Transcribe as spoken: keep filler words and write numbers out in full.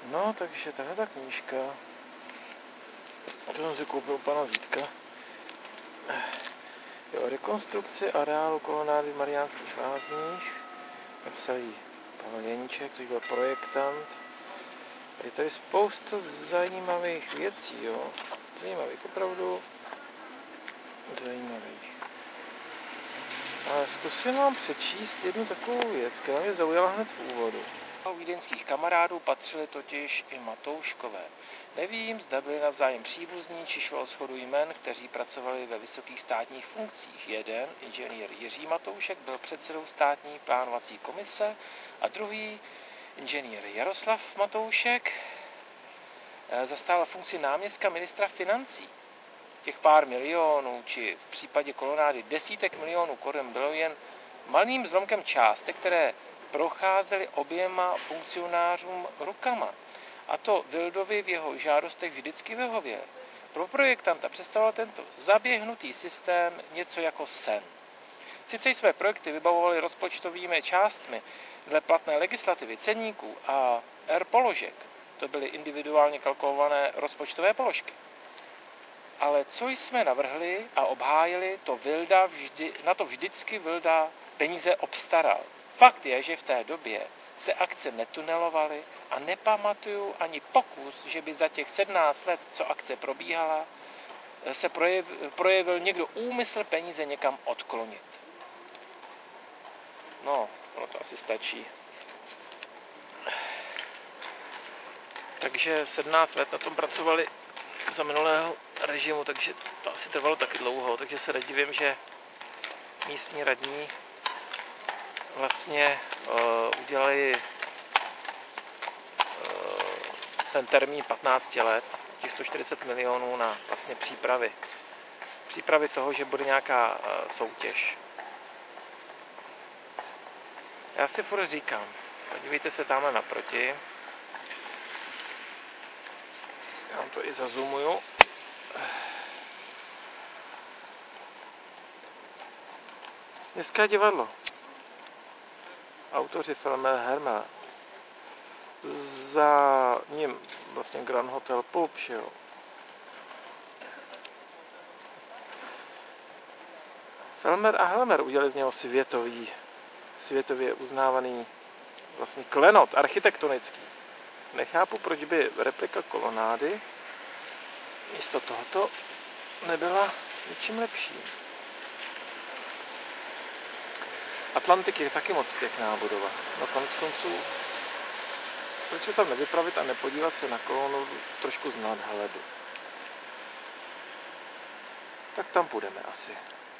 No, takže tahle ta knížka, to jsem si koupil u pana Zítka. Jo, rekonstrukce areálu kolonády v Mariánských Lázních. Napsal ji Pavel Jeníček, který byl projektant. Je tady spousta zajímavých věcí, jo. Zajímavých, opravdu zajímavých. Ale zkusím vám přečíst jednu takovou věc, která mě zaujala hned v úvodu. U vídeňských kamarádů patřili totiž i Matouškové. Nevím, zda byli navzájem příbuzní, či šlo o shodu jmen, kteří pracovali ve vysokých státních funkcích. Jeden, inženýr Jiří Matoušek, byl předsedou státní plánovací komise a druhý, inženýr Jaroslav Matoušek, zastával funkci náměstka ministra financí. Těch pár milionů, či v případě kolonády desítek milionů korun bylo jen malým zlomkem částek, které procházely oběma funkcionářům rukama. A to Wildovi v jeho žádostech vždycky vyhověl. Pro projektanta představoval tento zaběhnutý systém něco jako sen. Sice jsme projekty vybavovali rozpočtovými částmi dle platné legislativy ceníků a R položek, to byly individuálně kalkulované rozpočtové položky. Ale co jsme navrhli a obhájili, to Wilda vždy, na to vždycky Wilda peníze obstaral. Fakt je, že v té době se akce netunelovaly a nepamatuju ani pokus, že by za těch sedmnáct let, co akce probíhala, se projev, projevil někdo úmysl peníze někam odklonit. No, ono to asi stačí. Takže sedmnáct let na tom pracovali za minulého režimu, takže to asi trvalo taky dlouho, takže se nedivím, že místní radní vlastně uh, udělali uh, ten termín patnáct let, těch sto čtyřicet milionů na vlastně přípravy. Přípravy toho, že bude nějaká uh, soutěž. Já si furt říkám, podívejte se tamhle naproti. Já vám to i zazoomuju. Městské divadlo. Autoři Felmer Hermel. Za ním vlastně Grand Hotel Pulp, že jo. Felmer a Helmer udělali z něho světový, světově uznávaný vlastně klenot architektonický. Nechápu, proč by replika kolonády místo tohoto nebyla ničím lepší. Atlantik je taky moc pěkná budova. No konec konců, proč se tam nevypravit a nepodívat se na kolonu trošku z nadhledu? Tak tam půjdeme asi.